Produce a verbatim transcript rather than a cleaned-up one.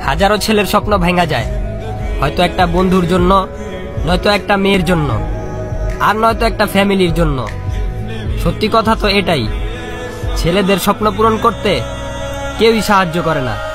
হাজারো ছেলের স্বপ্ন ভাঙা যায়, হয়তো একটা বন্ধুর জন্য, নয়তো একটা মেয়ের জন্য, আর নয়তো একটা ফ্যামিলির জন্য। সত্যি কথা তো এটাই, ছেলেদের স্বপ্ন পূরণ করতে কেউই সাহায্য করে না।